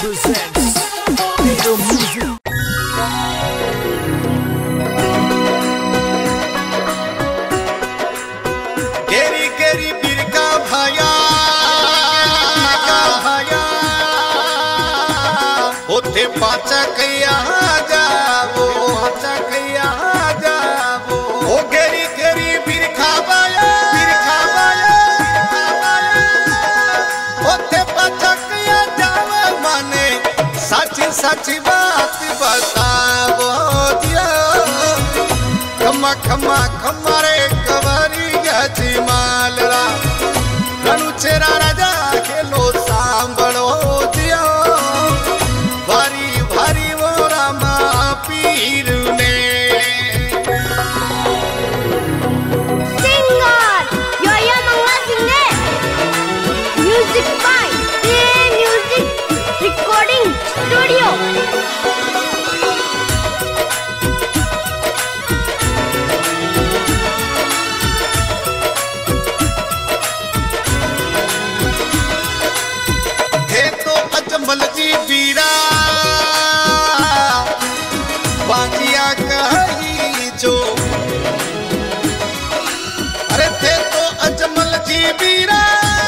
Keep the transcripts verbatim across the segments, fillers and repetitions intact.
presents Hero Music. केरी केरी पीर का भाया का भाया उठे पाचा कैया जावो पाचा कैया जावो ओ केरी केरी पीर का भाया पीर का भाया उठे पाचा कैया जावो माने सच्ची सच्ची बात बतावो दिया खमा खमा खमा रे कवरिया जी मालरा रणु चेरा राजा खेलो सांभळो दिया भारी भारी वो रामा पीर ने Singer Yoyo Manga Singh Music by Play Music Recording Studio. Ajmal जी बीरा बाजिया कही जो अरे थे तो अजमल जी बीरा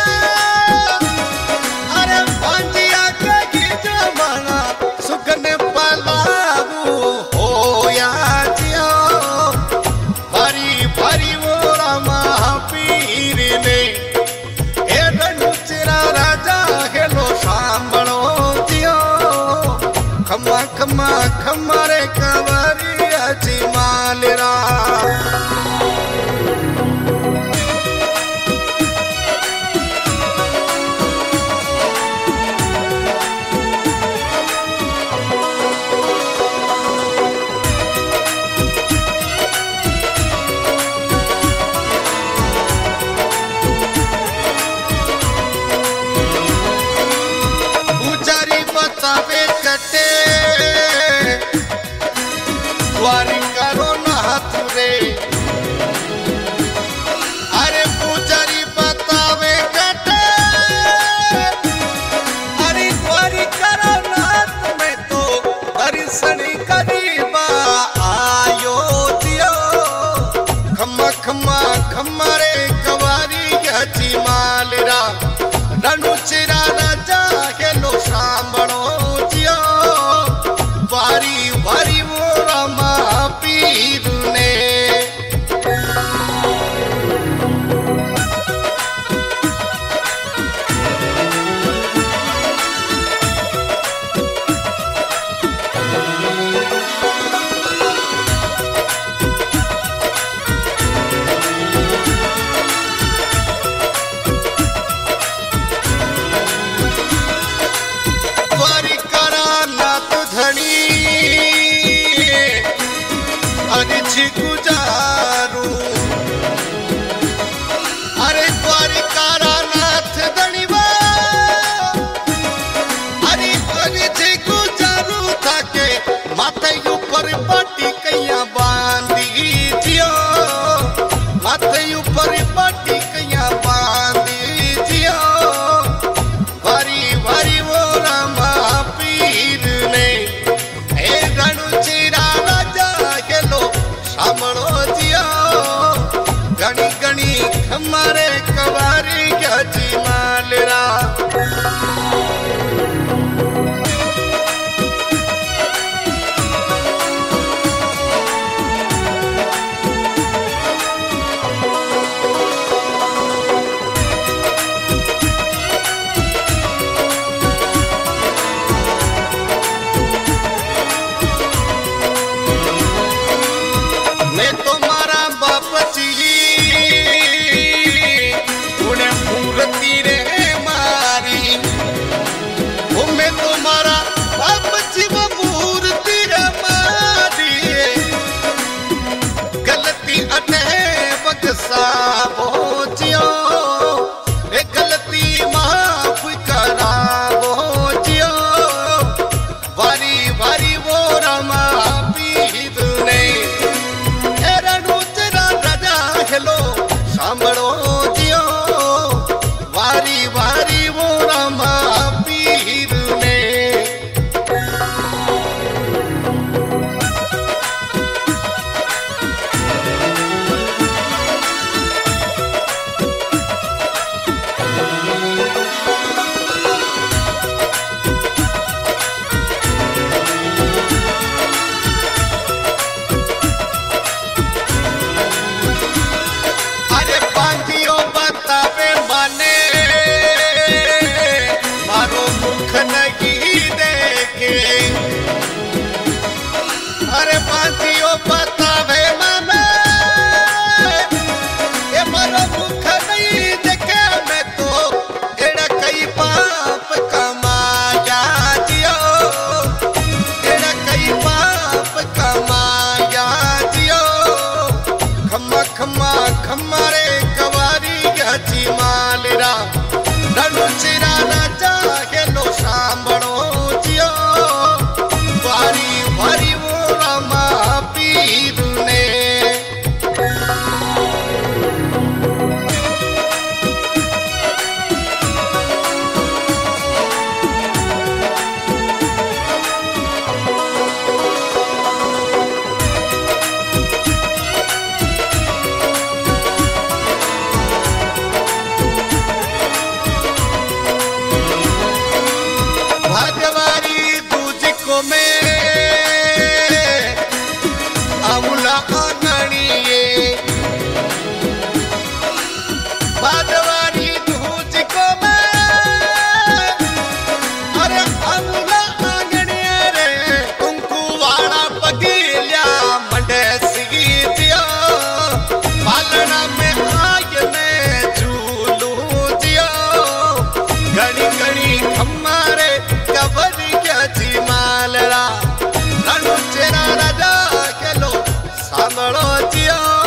अरे बाजिया कही जो माना सुगने पलाऊ हो या जियो भारी भारी वो रामा पीर ने ए रणु चेरा राजा हेलो सांभळो दियो खमा खमा खमा रे कवरिया जी मालरा बड़ो जियो